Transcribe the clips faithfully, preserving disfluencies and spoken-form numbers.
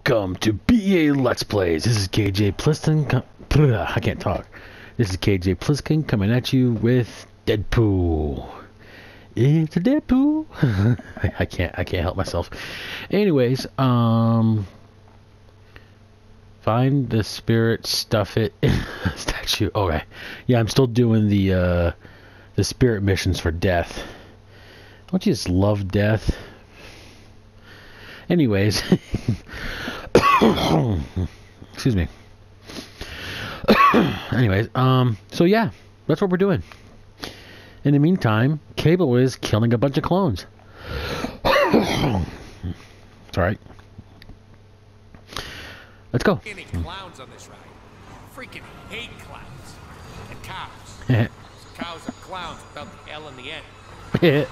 Welcome to B A Let's Plays. This is K J Pliskin. I can't talk. This is K J Pliskin coming at you with Deadpool. It's a Deadpool. I, I can't. I can't help myself. Anyways, um, find the spirit, stuff it. Statue. Okay. Yeah, I'm still doing the uh, the spirit missions for death. Don't you just love death? Anyways, excuse me. Anyways, um, so yeah, that's what we're doing. In the meantime, Cable is killing a bunch of clones. It's alright. Let's go. Any clowns on this ride? Freaking hate clowns and cows. Cows are clowns without the L in the end.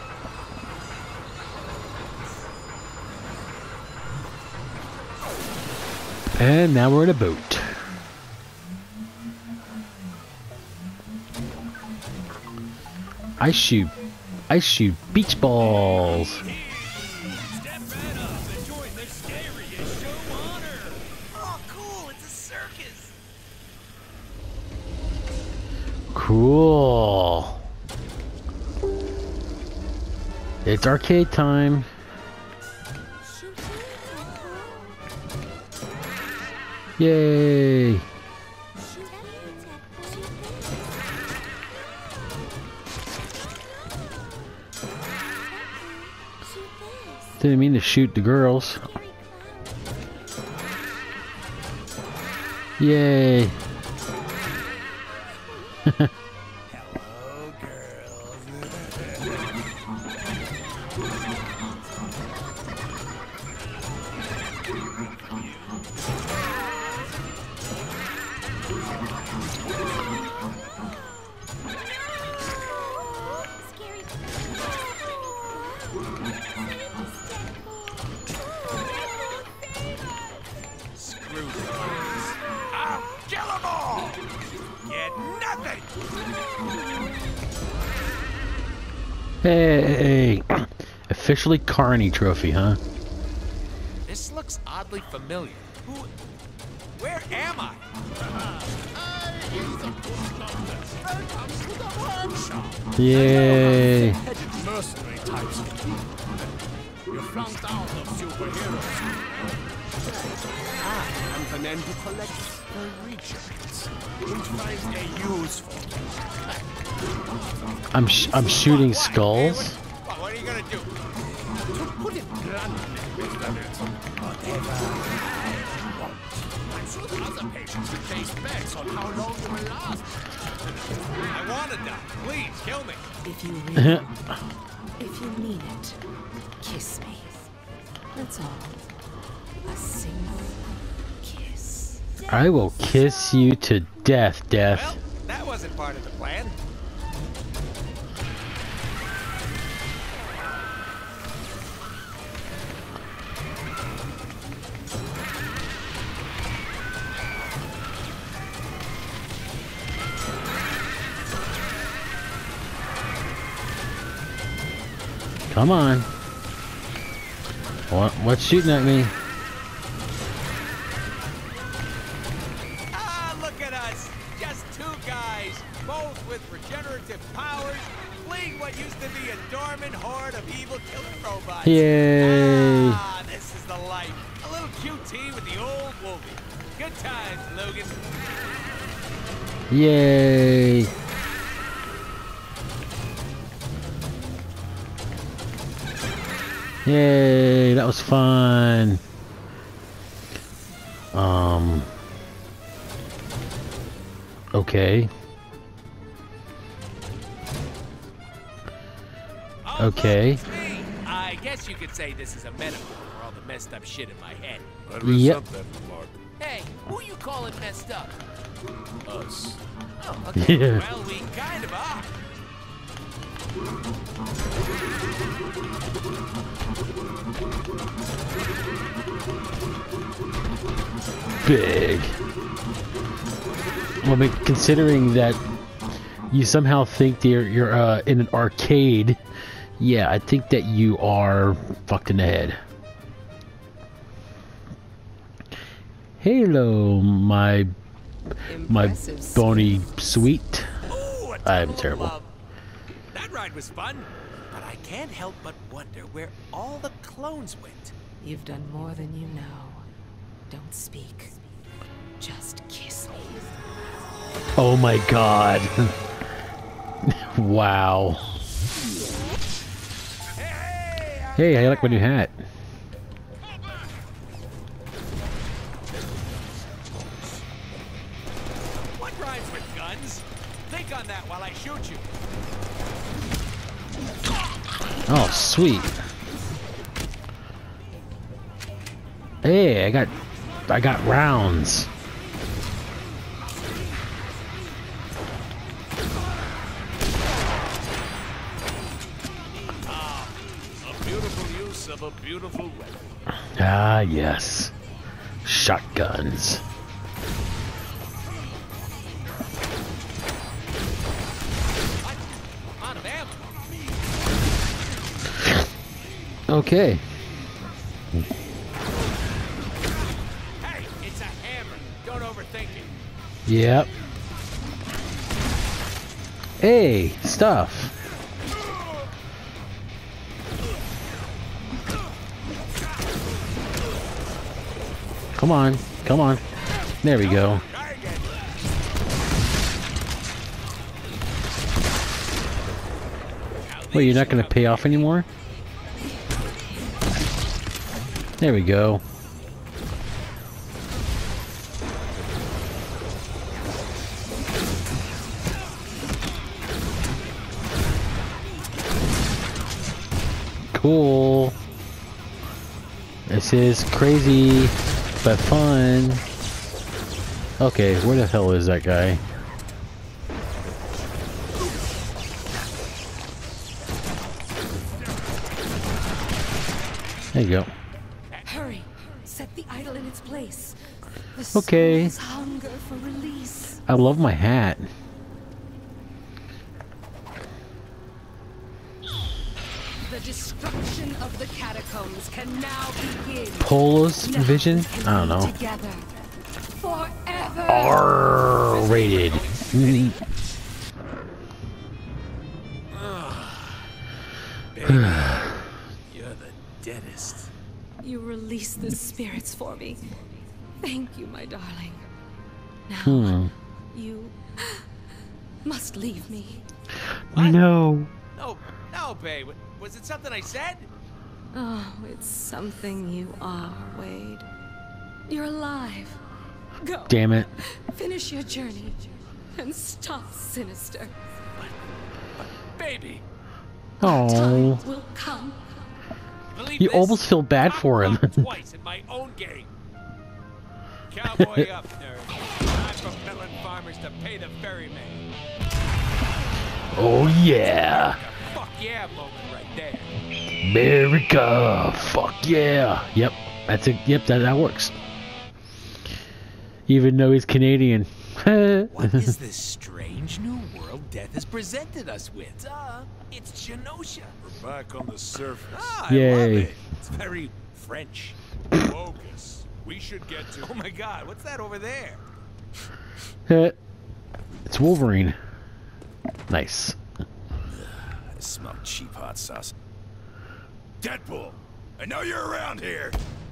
And now we're in a boat. I shoot, I shoot beach balls. Step right up and join the scariest show on earth. Oh, cool! It's a circus. Cool. It's arcade time. Yay! Didn't mean to shoot the girls. Yay! Hello, girls. Screw this. I'll kill them all. Get nothing. Hey! Officially Carney trophy, huh? This looks oddly familiar. Who? Where am I? Yay! Mercenary types. You flunked out of superheroes. I am the man who collects the rejects and finds a use for them. I'm sh I'm shooting skulls. Well, what are you gonna do? To put it bluntly, Mister Nelson, whatever I want. I'm sure the other patients would place bets on how long you will last. I wanna die. Please kill me. If you really want it, if you mean it, kiss me. That's all. A single kiss. I will kiss you to death, death. Well, that wasn't part of the plan. Come on. What, what's shooting at me? Ah, look at us. Just two guys, both with regenerative powers, fleeing what used to be a dormant horde of evil killer robots. Yay! Ah, this is the life. A little Q T with the old Wolvie. Good times, Logan. Yay! Yay, that was fun. Um. Okay. Oh, Okay. look, it's me. I guess you could say this is a metaphor for all the messed up shit in my head. Yep. Hey, who you calling messed up? Us. Oh, okay. Yeah. Well, we kind of are. Big. Well, but considering that you somehow think that you're, you're uh, in an arcade, yeah, I think that you are fucked in the head. Hello, my my Impressive bony skills. sweet. Ooh, a I'm tunnel of terrible. love. That ride was fun, but I can't help but wonder where all the clones went. You've done more than you know. Don't speak. Just kiss me. Oh my god. Wow. Hey, I like my new hat. What rhymes with guns? Think on that while I shoot you. Oh, sweet. Hey, I got I got rounds. A beautiful use of a beautiful weapon. Ah, yes. Shotguns. I'm out of ammo. Okay. Hey, it's a hammer. Don't overthink it. Yep. Hey, stuff. Come on, come on. There we go. Try again. Wait, you're not gonna pay off anymore? There we go. Cool. This is crazy, but fun. Okay, where the hell is that guy? There you go. Hurry! Set the idol in its place. The Okay. soul's hunger for release. I love my hat. The destruction of the catacombs can now begin. Polo's Now vision? we can I don't be know. Together. Forever. R rated. You're the deadest. You release the spirits for me. Thank you, my darling. Now, Hmm. you must leave me. No. No, no, babe. Was it something I said? Oh, it's something you are, Wade. You're alive. Go. Damn it. Finish your journey and stop Sinister. Baby. Oh. Time will come. Believe You this? almost feel bad I'm for him. knocked twice in my own game. Cowboy up, nerd. Time for melon farmers to pay the ferryman. Oh yeah. A fuck yeah moment right there. America. Fuck yeah. Yep. That's it. Yep, that, that works. Even though he's Canadian. What is this strange new world Death has presented us with? Duh, it's Genosha. We're back on the surface. Ah, I Yay. love it. It's very French. Focus. We should get to. Oh my god, what's that over there? It's Wolverine. Nice. I smell cheap hot sauce. Deadpool! I know you're around here!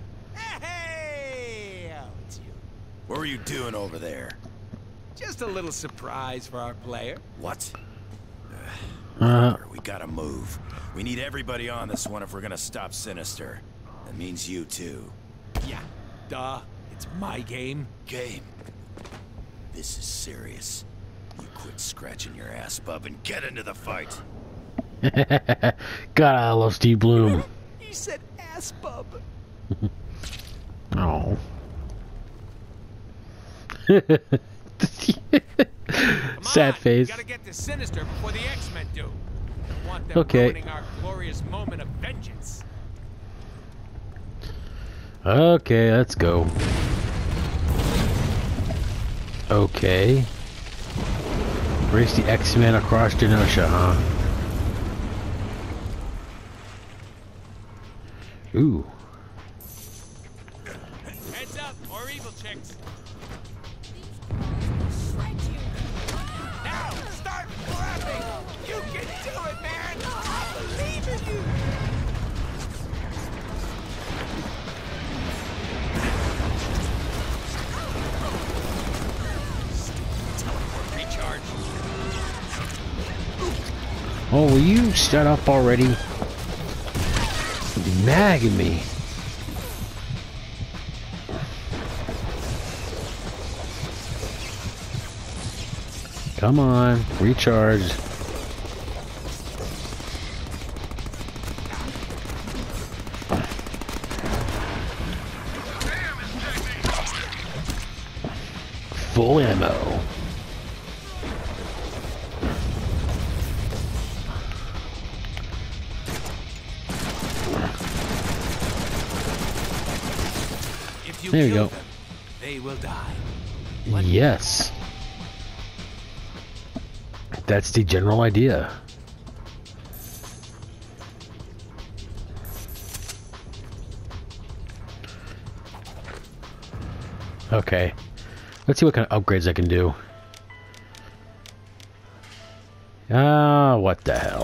Hey, oh, it's you. What were you doing over there? Just a little surprise for our player. What? Uh, We gotta move. We need everybody on this one if we're gonna stop Sinister. That means you too. Yeah, duh. It's my game. Game. This is serious. You quit scratching your ass, bub, and get into the fight. God, I love Steve Bloom. He said ass bub. Oh. Come Sad on, face. We gotta get to Sinister before the X-Men do. I want them Okay. ruining our glorious moment of vengeance. Okay, let's go. Okay. Race the X-Men across Genosha, huh? Ooh. Heads up, more evil chicks. Now, start clapping! You can do it, man! I believe in you! Teleport recharge. Oh, will you shut up already? You're nagging me. Come on, recharge. Full ammo. If you There you kill go. them, they will die. Yes. That's the general idea. Okay. Let's see what kind of upgrades I can do. Ah, what the hell.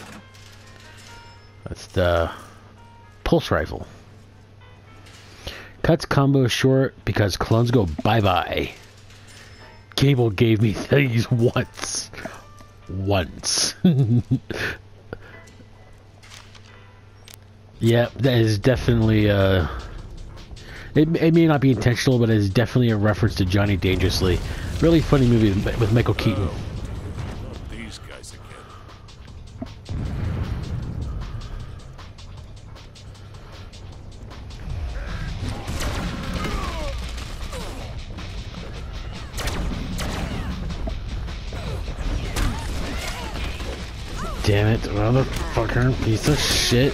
That's the pulse rifle. Cuts combo short because clones go bye-bye. Cable gave me these once. Once. Yeah, that is definitely uh it, it may not be intentional, but it is definitely a reference to Johnny Dangerously. Really funny movie with Michael Keaton. Not these guys again. Damn it, motherfucker, piece of shit.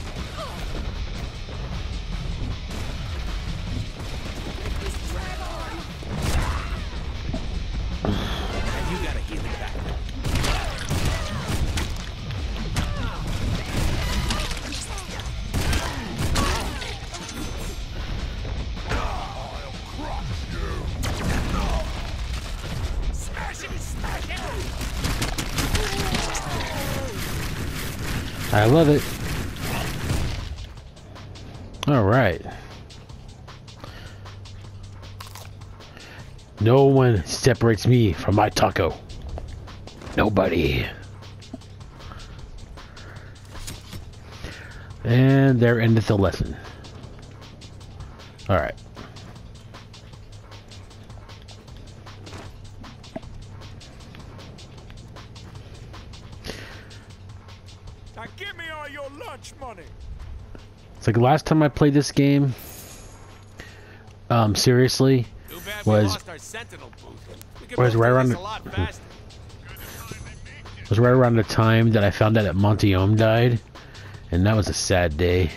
You gotta heal it back. Smash it, smash it! I love it. Alright. No one separates me from my taco. Nobody. And there endeth the lesson. Alright. Now give me all your lunch money. It's like the last time I played this game, um, seriously, Too bad we was lost our sentinel booth. We could was move right through around this the- a lot faster. was right around the time that I found out that Monty Ohm died, and that was a sad day.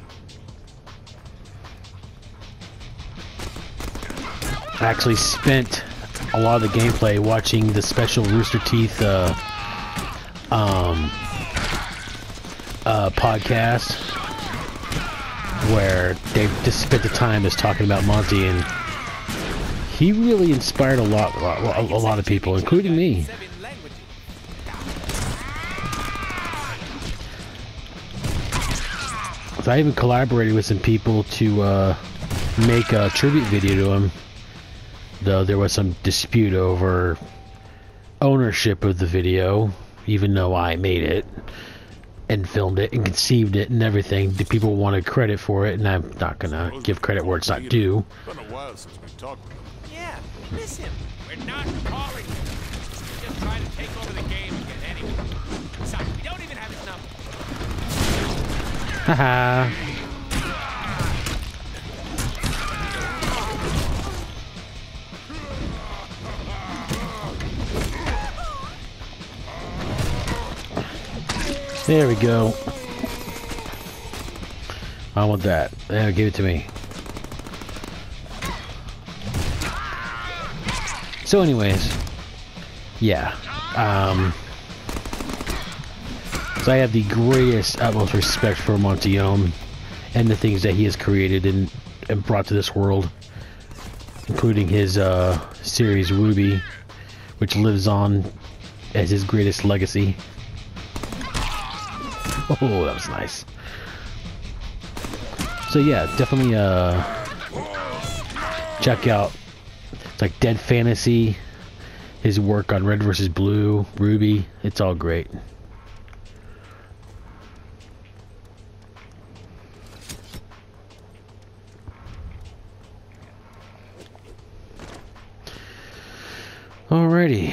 I actually spent a lot of the gameplay watching the special Rooster Teeth uh, um, uh, podcast where they just spent the time just talking about Monty, and he really inspired a lot, a lot, a lot of people, including me. Seven languages. So I even collaborated with some people to uh, make a tribute video to him, though there was some dispute over ownership of the video, even though I made it and filmed it and conceived it and everything. The people wanted credit for it, and I'm not gonna give credit where it's not due. Been a while since we talked to him. Yeah, miss him. We're not calling him. We're just trying to take over the game again anyway. Besides, we don't even have his number. Haha. There we go. I want that. Yeah, give it to me. So anyways, yeah. Um, so I have the greatest, utmost respect for Monty Ohm and the things that he has created and, and brought to this world. including his uh, series Ruby, which lives on as his greatest legacy. Oh, that was nice. So yeah, definitely uh, check out, it's like Dead Fantasy, his work on Red versus. Blue, Ruby, it's all great. Alrighty.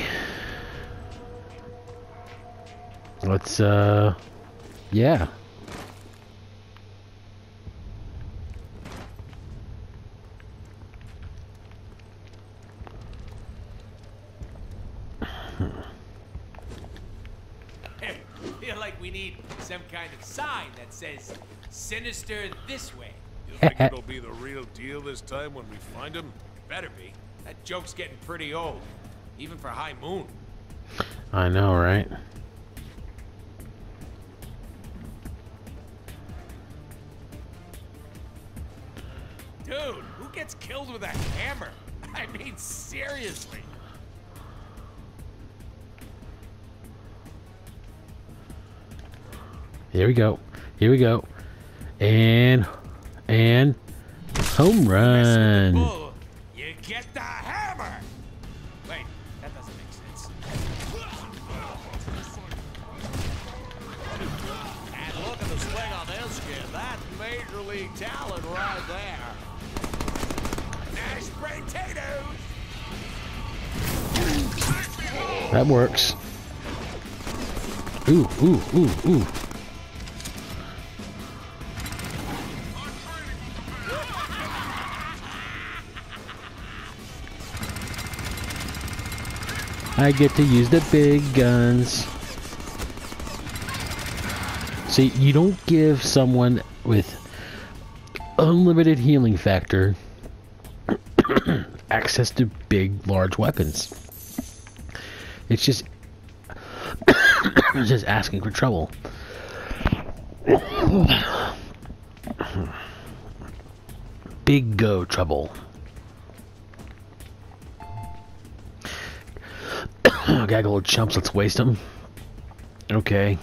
Let's, uh, yeah. Hey, feel like we need some kind of sign that says "Sinister this way." You think it'll be the real deal this time when we find him? Better be. That joke's getting pretty old, even for High Moon. I know, right? Dude, who gets killed with a hammer? I mean, seriously. Here we go. Here we go. And, and, home run. Bull, you get the hammer. Wait, that doesn't make sense. And look at the swing on this kid. That's major league talent right there. Mashed potatoes. That works. Ooh, ooh, ooh, ooh. I get to use the big guns. See, you don't give someone with unlimited healing factor access to big, large weapons. It's just, it's just asking for trouble. Big go trouble. Gaggle little chumps, let's waste them. Okay.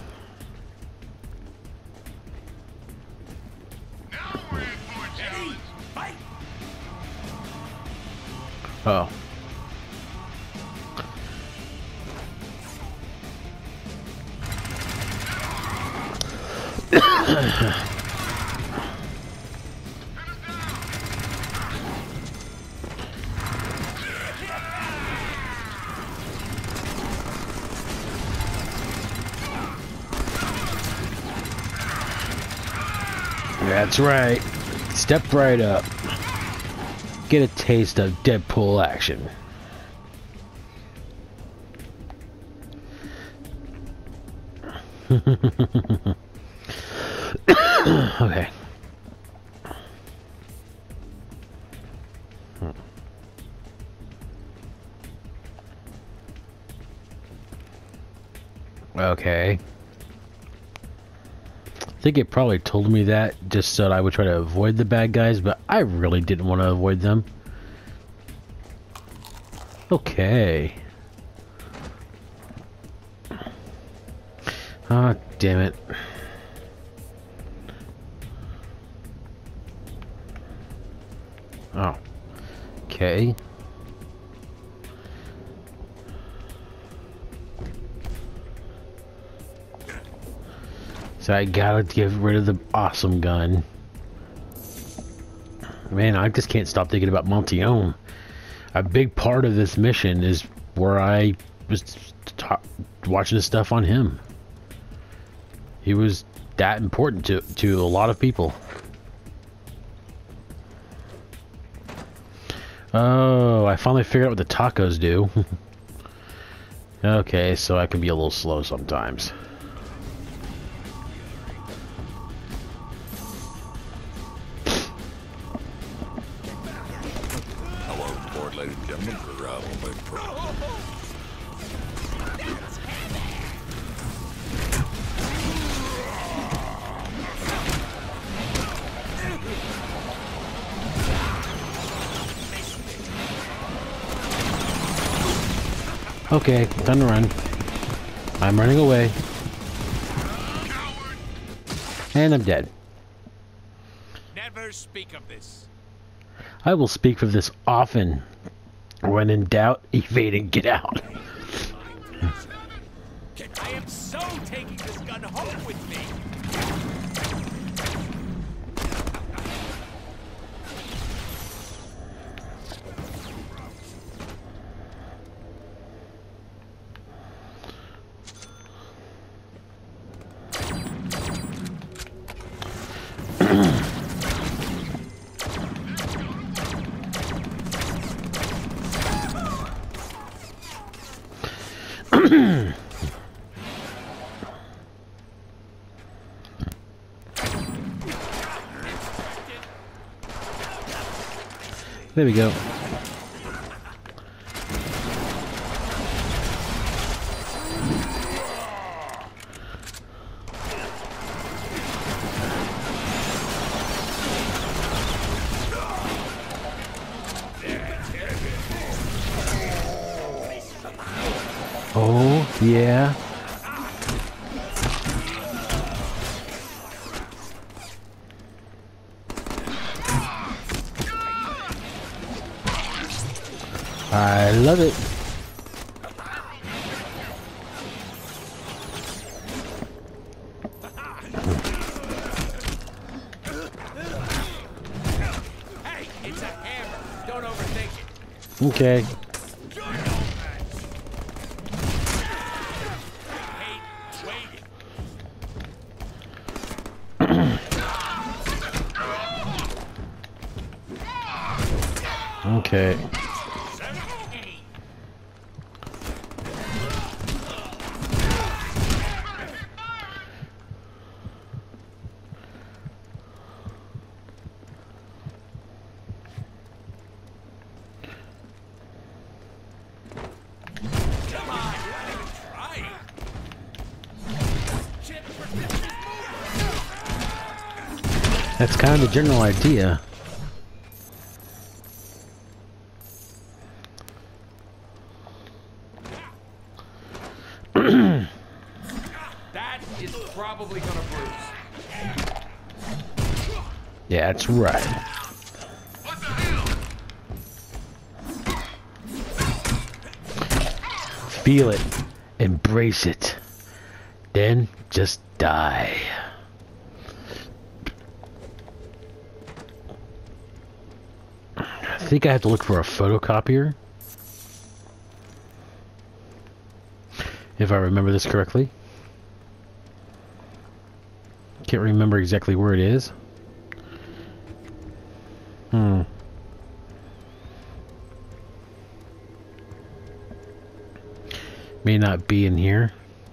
Oh. That's right. Step right up. Get a taste of Deadpool action. Okay. Okay. I think it probably told me that just so that I would try to avoid the bad guys, but I really didn't want to avoid them. Okay. Ah, damn it. Oh. Okay. So I gotta get rid of the awesome gun. Man, I just can't stop thinking about Montione. A big part of this mission is where I was watching the stuff on him. He was that important to, to a lot of people. Oh, I finally figured out what the tacos do. Okay, so I can be a little slow sometimes. Ladies and gentlemen, for uh, Mobile Pro. Okay, time to run. I'm running away. And I'm dead. Never speak of this. I will speak of this often. When in doubt, evade and get out. I am so taking this gun home with me. There we go. Oh, yeah. I love it. Hey, it's a hammer. Don't overthink it. Okay. Hate waiting. Okay. That's kind of the general idea. That is probably gonna bruise. Yeah, that's right. What the hell? Feel it. Embrace it. Then just die. I think I have to look for a photocopier. If I remember this correctly. Can't remember exactly where it is. Hmm. May not be in here.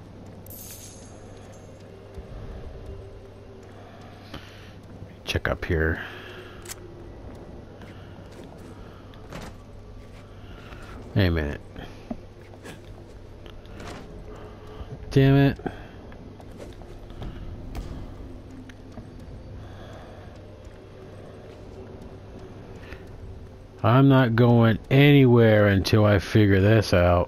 Check up here. Wait a minute. Damn it. I'm not going anywhere until I figure this out.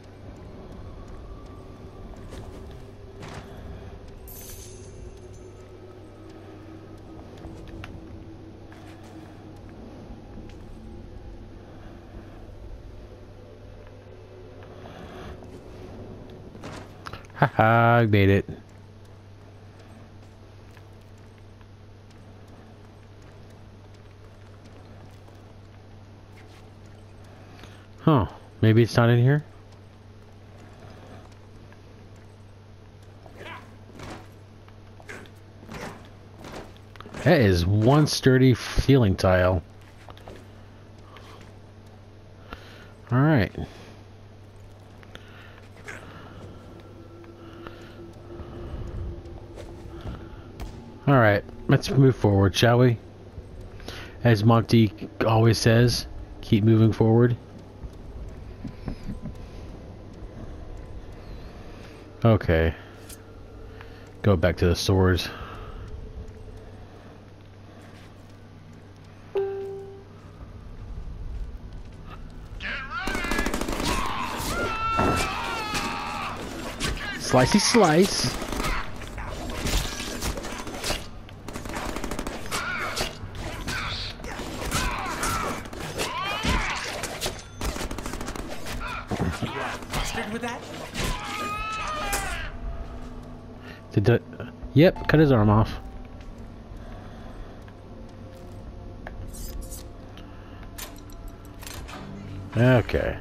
Haha, I made it. Huh, maybe it's not in here? That is one sturdy ceiling tile. Alright. Alright, let's move forward, shall we? As Monty always says, keep moving forward. Okay. Go back to the swords. Get ready! Slicey slice. Mustard with that? Did that? Yep, cut his arm off. Okay.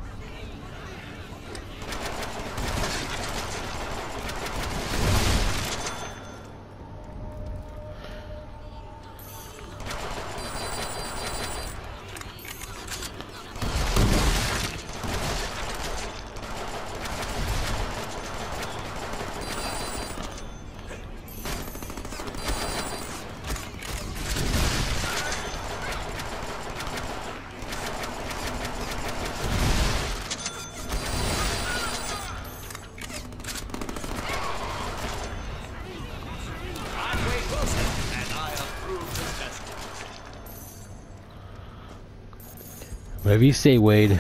Whatever you say, Wade.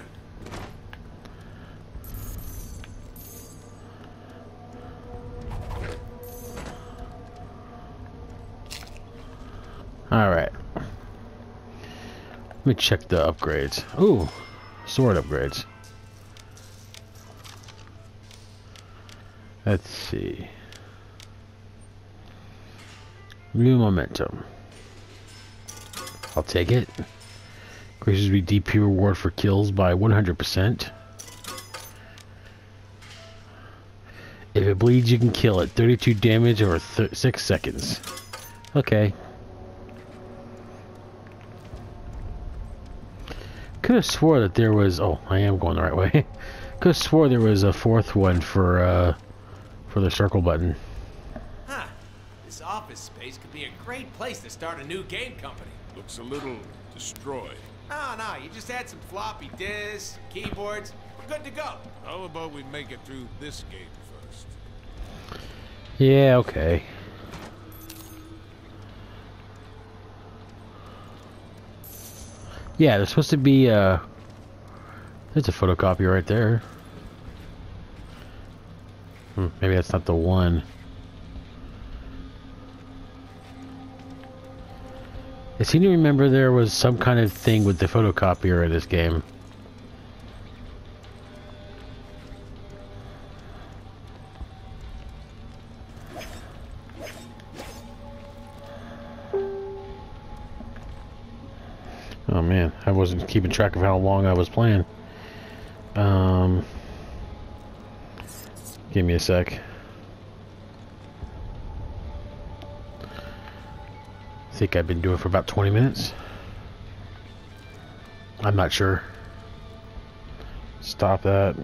Alright. Let me check the upgrades. Ooh, sword upgrades. Let's see. New momentum. I'll take it. Increases your D P reward for kills by one hundred percent. If it bleeds, you can kill it. thirty-two damage over th six seconds. Okay. Could have swore that there was. Oh, I am going the right way. Could have swore there was a fourth one for uh, for the circle button. Huh. This office space could be a great place to start a new game company. Looks a little destroyed. No, no, you just add some floppy disks, keyboards. We're good to go. How about we make it through this game first? Yeah, okay. Yeah, there's supposed to be uh there's a photocopy right there. Hmm, maybe that's not the one. I seem to remember there was some kind of thing with the photocopier in this game. Oh man, I wasn't keeping track of how long I was playing. Um, give me a sec. I think I've been doing it for about twenty minutes. I'm not sure. Stop that.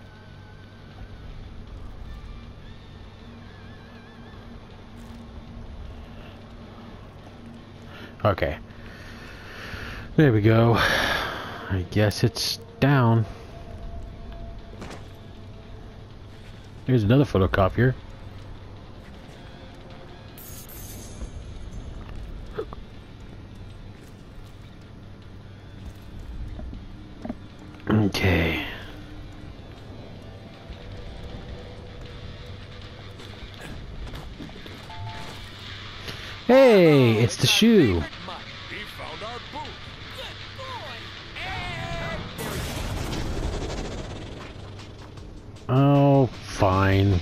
Okay. There we go. I guess it's down. Here's another photocopier. Okay. Hey, it's the shoe. We found our boot. Oh, fine.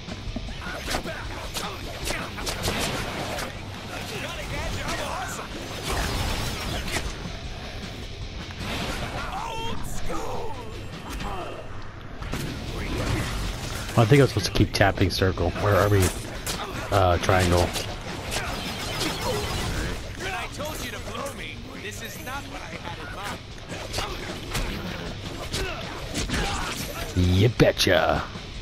I think I was supposed to keep tapping circle, or are we, uh, triangle. When I told you to blow me, this is not what I had in mind. You betcha.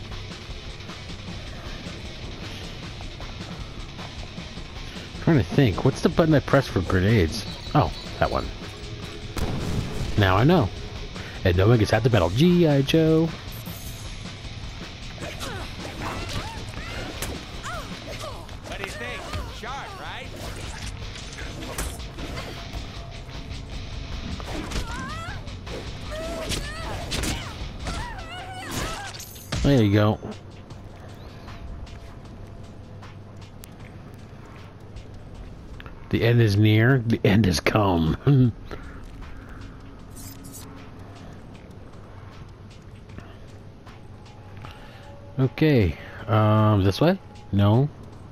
Trying to think, what's the button I press for grenades? Oh, that one. Now I know. And no one gets out the battle. G I Joe. What do you think? Sharp, right? There you go. The end is near. The end has come. Okay. Um, this way? No.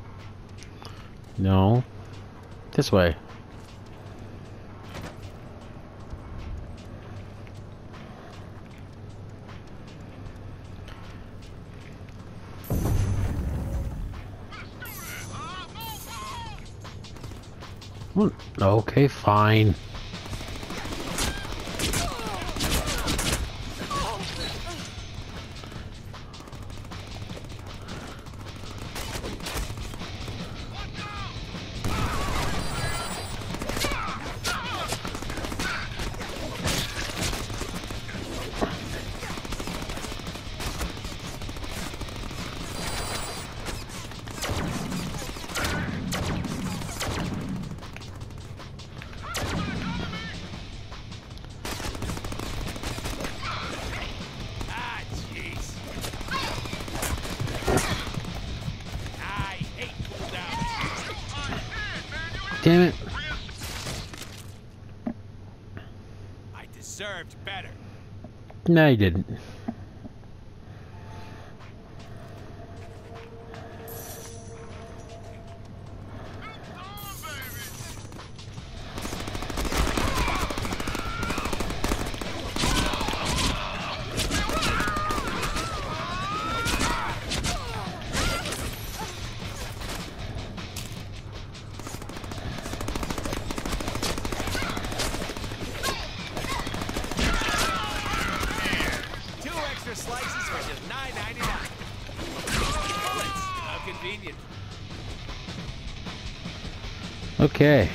No. This way. Okay, fine. Damn it. I deserved better. No, you didn't. Slices for just nine ninety-nine. Bullets. How convenient. Okay.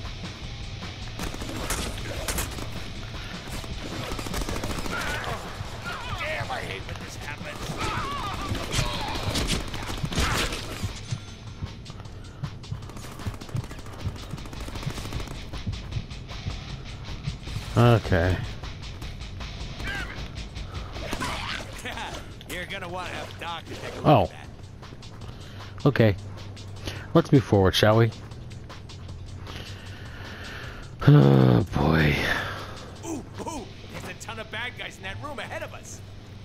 Damn, I hate when this happens. Okay. You're gonna want to have a doctor take a look Oh. at that. Okay. Let's move forward, shall we? Oh boy. Ooh, ooh! There's a ton of bad guys in that room ahead of us.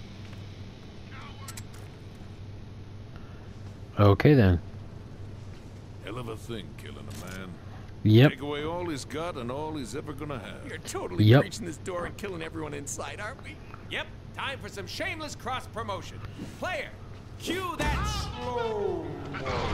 Okay then. Hell of a thing, killing a man. Yep. Take away all he's got and all he's ever gonna have. You're totally Yep. breaching this door and killing everyone inside, aren't we? Yep. Time for some shameless cross promotion. Player, cue that slow mo.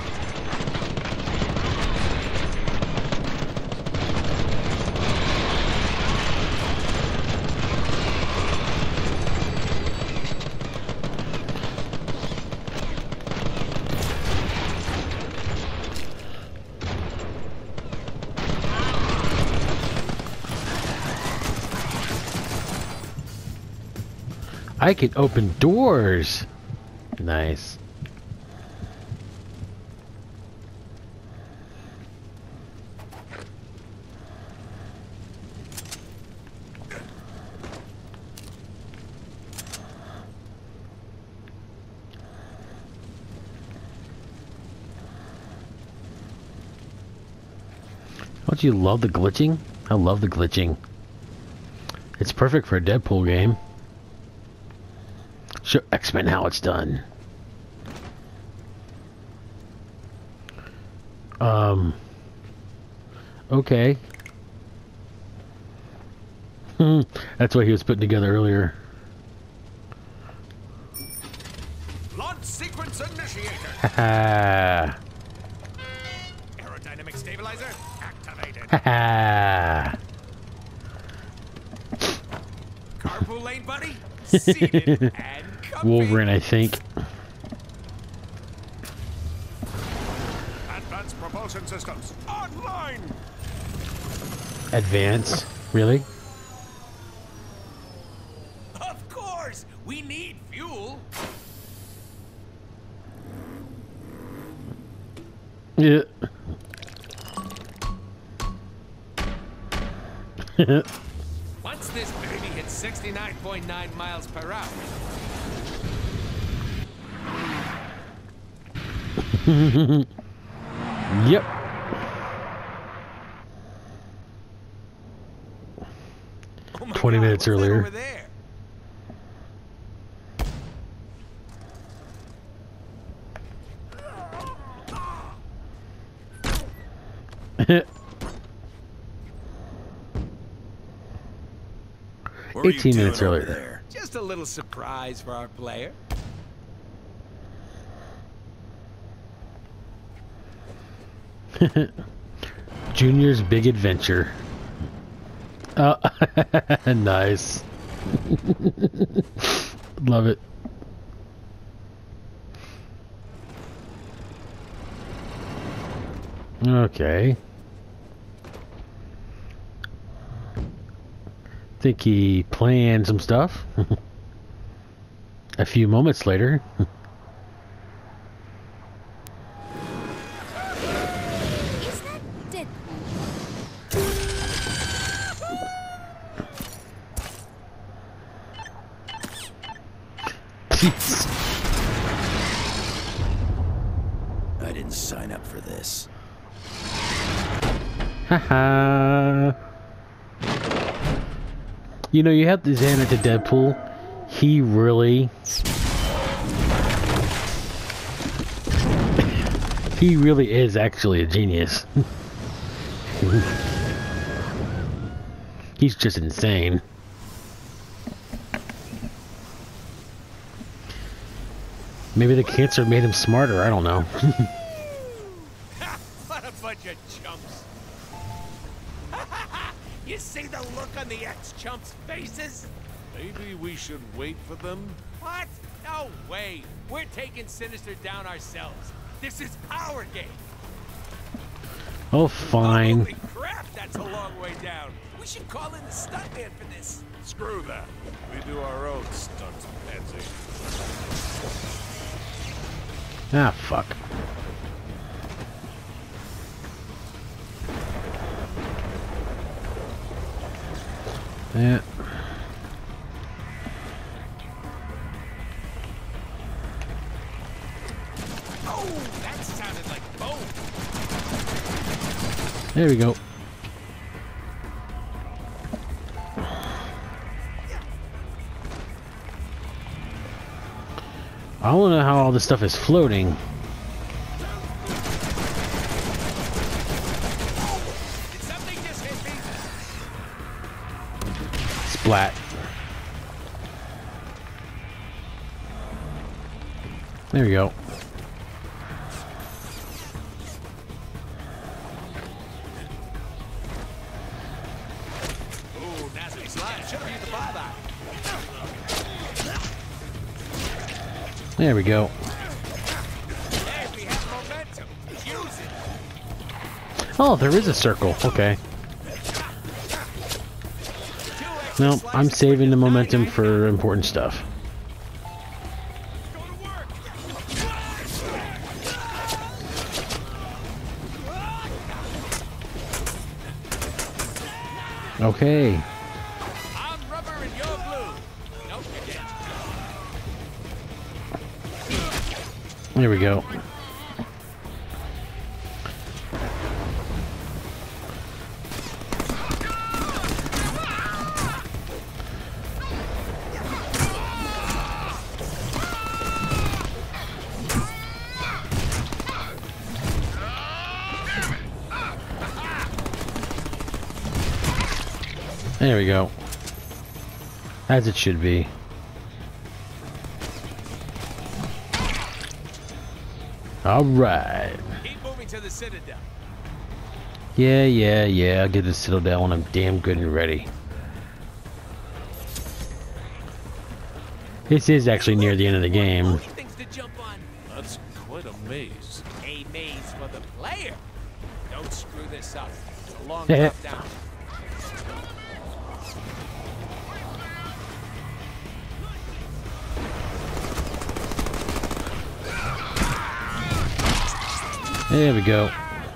I can open doors. Nice. Don't you love the glitching? I love the glitching. It's perfect for a Deadpool game. Show X-Men how it's done. Um. Okay. That's what he was putting together earlier. Launch sequence initiated. Ha Aerodynamic stabilizer activated. ha. Carpool lane, buddy. Seated and comfy. Wolverine, I think. Advanced propulsion systems online. Advance? Really? Of course, we need fuel. Yeah. Once this baby hits sixty-nine point nine miles per hour. Yep. Oh my twenty God, minutes what's that earlier. over there? What were you eighteen doing minutes over earlier. there? Just a little surprise for our player. Junior's Big Adventure. Oh, nice. Love it. Okay. Think he planned some stuff. A few moments later. Is that Deadpool? I didn't sign up for this. Haha. You know, you have to hand it to Deadpool. He really... he really is actually a genius. He's just insane. Maybe the cancer made him smarter, I don't know. What a bunch of chumps. You see the look on the ex-chumps' faces? Maybe we should wait for them? What? No way. We're taking Sinister down ourselves. This is our game. Oh, fine. Holy crap, that's a long way down. We should call in the stuntman for this. Screw that. We do our own stunts, Pansy. Ah, fuck. Yeah. Oh, that sounded like boom. There we go. I want to know how all this stuff is floating. Did something just hit me? Splat. There we go. Ooh, nasty slide. Should have used the buyback. There we go. Hey, we have momentum. Use it. Oh, there is a circle. Okay. No, I'm saving the momentum for important stuff. Go to work. Okay. I'm rubber and you're blue. Don't forget. There we go. There we go. As it should be. All right. Keep moving to the Citadel. Yeah, yeah, yeah. I'll get the Citadel when I'm damn good and ready. This is actually near the end of the game. Only things to jump on. That's quite a maze. A maze for the player. Don't screw this up. It's a long Yeah. drop down. There we go.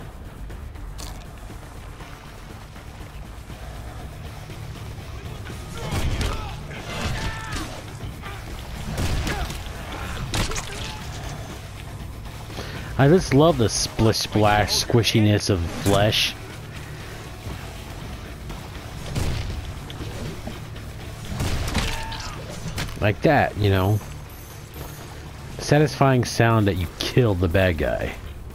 I just love the splish splash squishiness of flesh. Like that, you know. Satisfying sound that you killed the bad guy.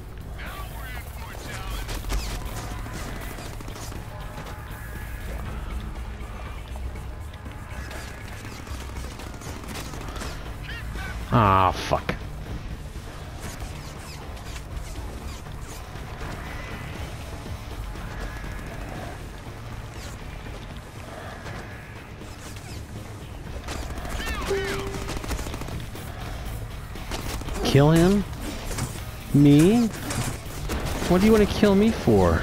Ah, fuck. Kill him? Me? What do you want to kill me for?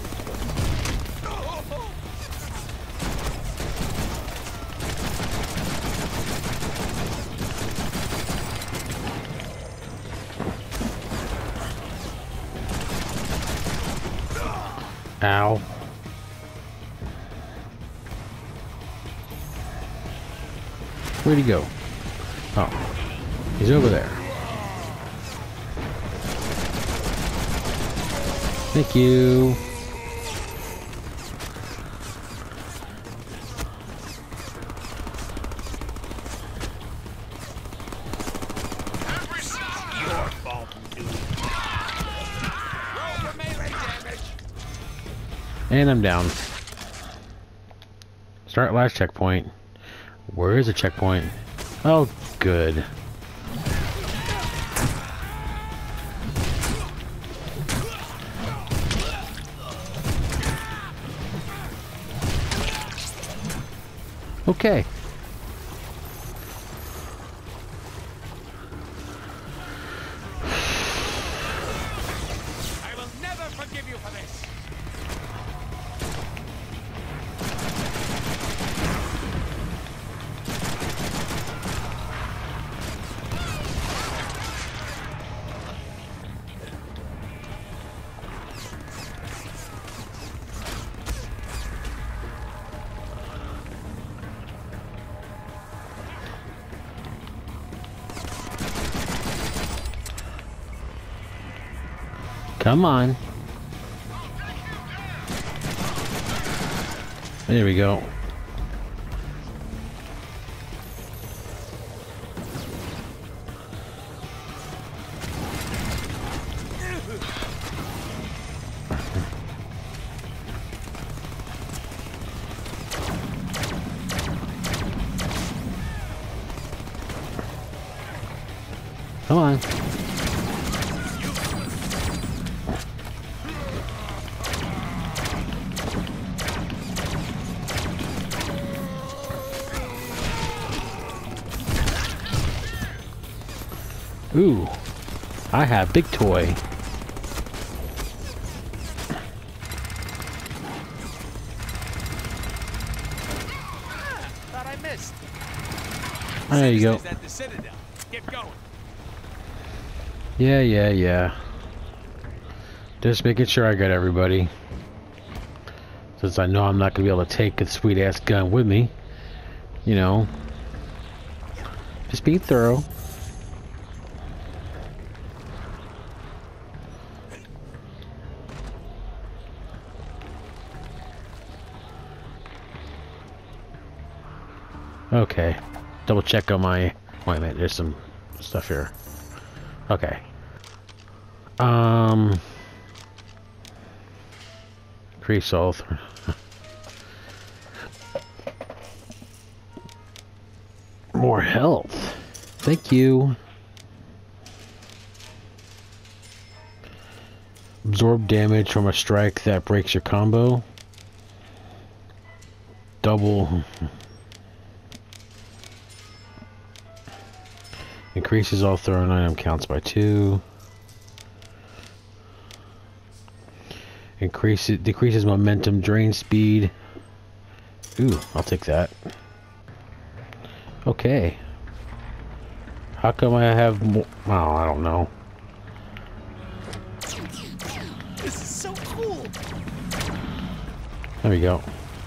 Ow. Where'd he go? Oh. He's over there. Thank you. Your fault, dude. Roll for melee damage. And I'm down. Start last checkpoint. Where is the checkpoint? Oh, good. Okay. I will never forgive you for this. Come on. There we go. Come on. Ooh, I have big toy. Thought I missed. There you go. Citizens at the Citadel. Get going. Yeah, yeah, yeah. Just making sure I got everybody. Since I know I'm not going to be able to take a sweet ass gun with me. You know. Just be thorough. Okay. Double check on my... Wait a minute, there's some stuff here. Okay. Um... Increase all... More health. Thank you. Absorb damage from a strike that breaks your combo. Double... Increases all thrown item counts by two. Increases decreases momentum drain speed. Ooh, I'll take that. Okay. How come I have more? Oh, I don't know. This is so cool. There we go.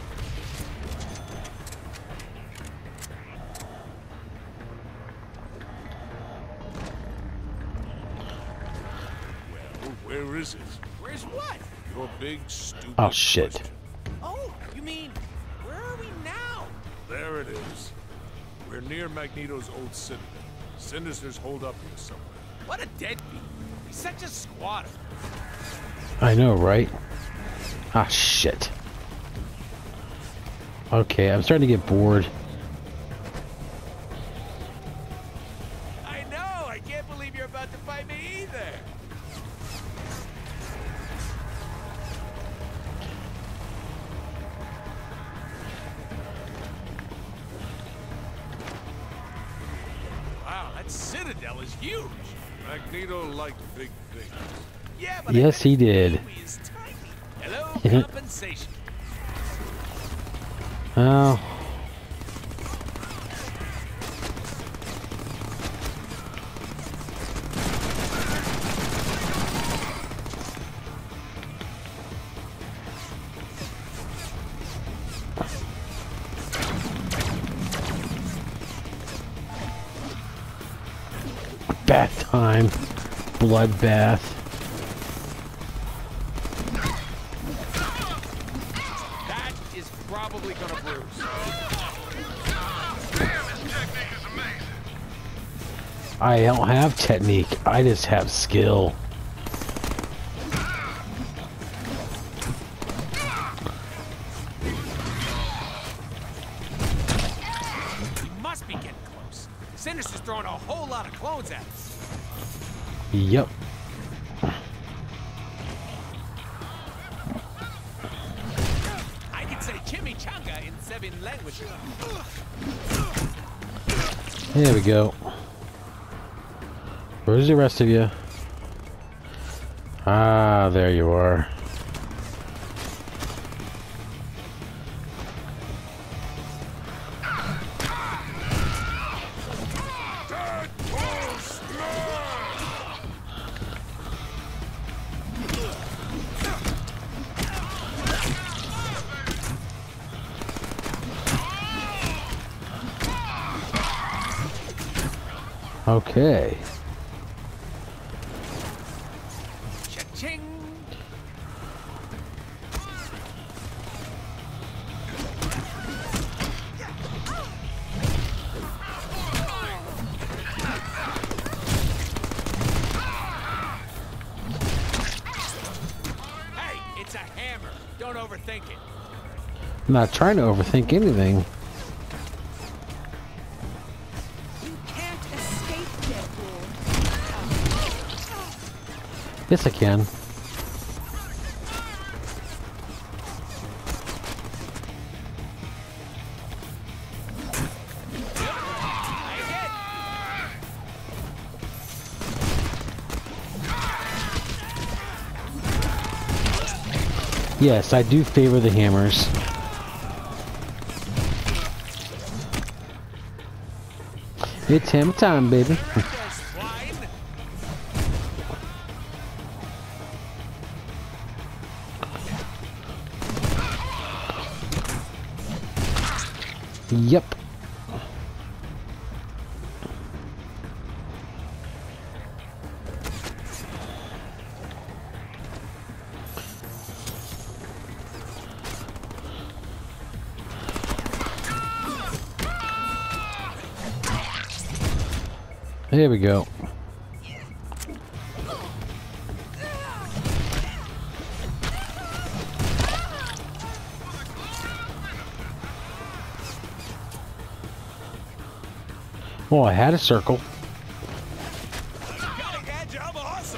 Where is it? Where's what? Your big, stupid Oh, shit. question. Oh, you mean, where are we now? There it is. We're near Magneto's old citadel. Sinister's holed up here somewhere. What a deadbeat. He's such a squatter. I know, right? Ah, shit. Okay, I'm starting to get bored. I know. I can't believe you're about to fight me either. Wow, that citadel is huge. Magneto liked big things. Yeah, but Yes, he did. Huey is tiny. Hello, compensation. Oh. Bath time. Bloodbath. That is probably gonna bruise. I don't have technique. I just have skill. We must be getting close. Sinister's throwing a whole lot of clones at us. Yep. I can say chimichanga in seven languages. There we go. Where's the rest of you? Ah, there you are. Okay. Cha-ching! Hey, it's a hammer. Don't overthink it. I'm not trying to overthink anything. You can't escape Deadpool. Yes, I can. Yes, I do favor the hammers. It's hammer time, baby. Yep. There we go. Oh, I had a circle. Golly, bad job, awesome.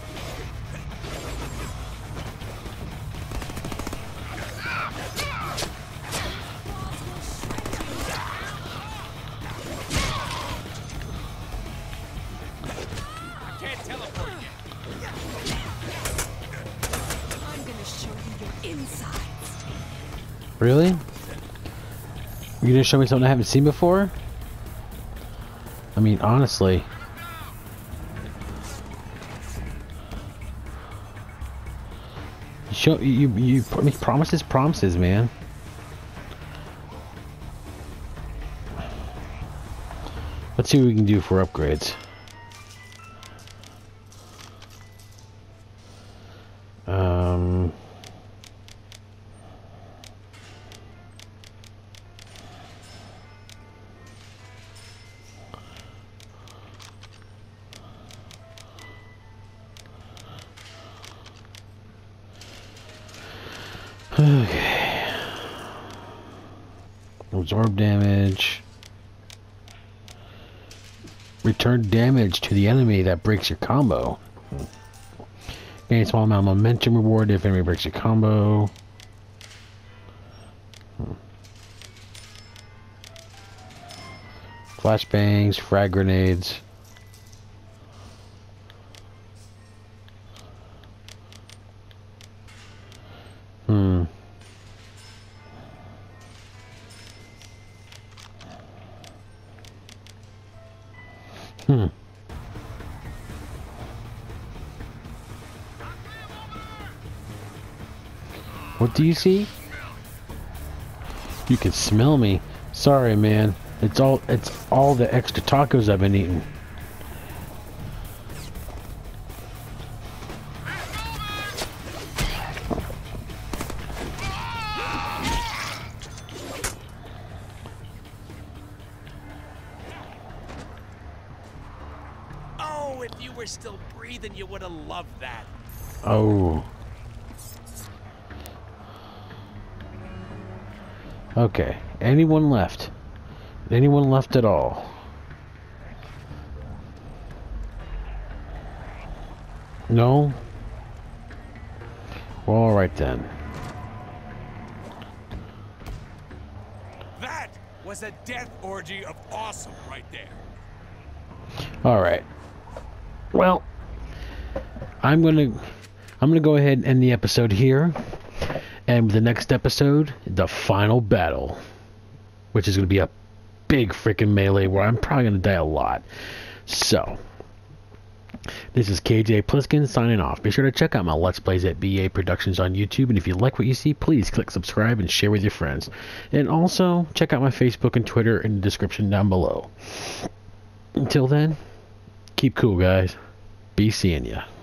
I can't teleport yet. I'm gonna show you your insides. Really? You gonna show me something I haven't seen before? I mean, honestly. You show you you, you I mean, promises, promises, man. Let's see what we can do for upgrades. Um. Okay. Absorb damage. Return damage to the enemy that breaks your combo. Gain a small amount of momentum reward if enemy breaks your combo. Flashbangs, frag grenades. Hmm. Hmm. What do you see? You can smell me. Sorry, man. It's all it's all the extra tacos I've been eating. Oh, if you were still breathing, you would have loved that. Oh. Okay. Anyone left? Anyone left at all? No? Well, alright then. That was a death orgy of awesome right there. Alright. Well, I'm gonna I'm gonna go ahead and end the episode here. And the next episode, the final battle. Which is gonna be a big freaking melee where I'm probably gonna die a lot. So this is K J Pliskin signing off. Be sure to check out my Let's Plays at B A Productions on YouTube, and if you like what you see, please click subscribe and share with your friends. And also check out my Facebook and Twitter in the description down below. Until then, keep cool, guys. Be seeing ya.